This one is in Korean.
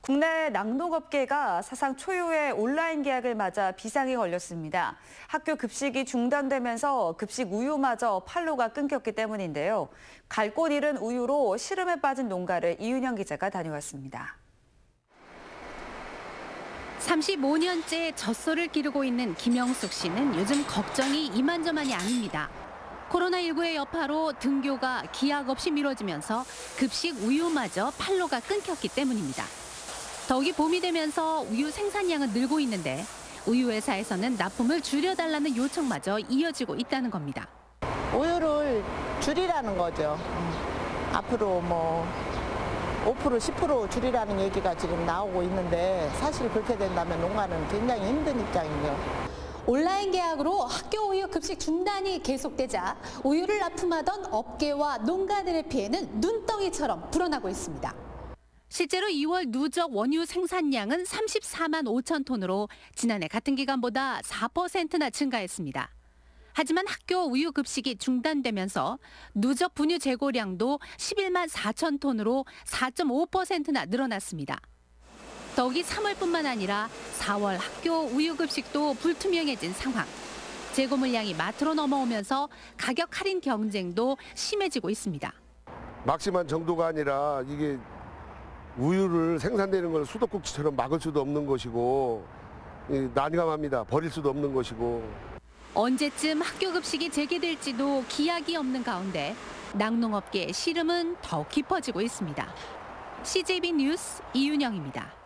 국내 낙농업계가 사상 초유의 온라인 계약을 맞아 비상이 걸렸습니다. 학교 급식이 중단되면서 급식 우유마저 판로가 끊겼기 때문인데요. 갈 곳 잃은 우유로 시름에 빠진 농가를 이윤영 기자가 다녀왔습니다. 35년째 젖소를 기르고 있는 김영숙 씨는 요즘 걱정이 이만저만이 아닙니다. 코로나19의 여파로 등교가 기약 없이 미뤄지면서 급식 우유마저 판로가 끊겼기 때문입니다. 더욱이 봄이 되면서 우유 생산량은 늘고 있는데 우유 회사에서는 납품을 줄여달라는 요청마저 이어지고 있다는 겁니다. 우유를 줄이라는 거죠. 앞으로 5%, 10% 줄이라는 얘기가 지금 나오고 있는데 사실 그렇게 된다면 농가는 굉장히 힘든 입장이죠. 온라인 계약으로 학교 우유 급식 중단이 계속되자 우유를 납품하던 업계와 농가들의 피해는 눈덩이처럼 불어나고 있습니다. 실제로 2월 누적 원유 생산량은 34만 5천 톤으로 지난해 같은 기간보다 4%나 증가했습니다. 하지만 학교 우유 급식이 중단되면서 누적 분유 재고량도 11만 4천 톤으로 4.5%나 늘어났습니다. 더욱이 3월뿐만 아니라 4월 학교 우유 급식도 불투명해진 상황. 재고 물량이 마트로 넘어오면서 가격 할인 경쟁도 심해지고 있습니다. 막심한 정도가 아니라 이게 우유를 생산되는 걸 수도꼭지처럼 막을 수도 없는 것이고 난감합니다. 버릴 수도 없는 것이고. 언제쯤 학교 급식이 재개될지도 기약이 없는 가운데 낙농업계의 시름은 더욱 깊어지고 있습니다. CJB 뉴스 이윤영입니다.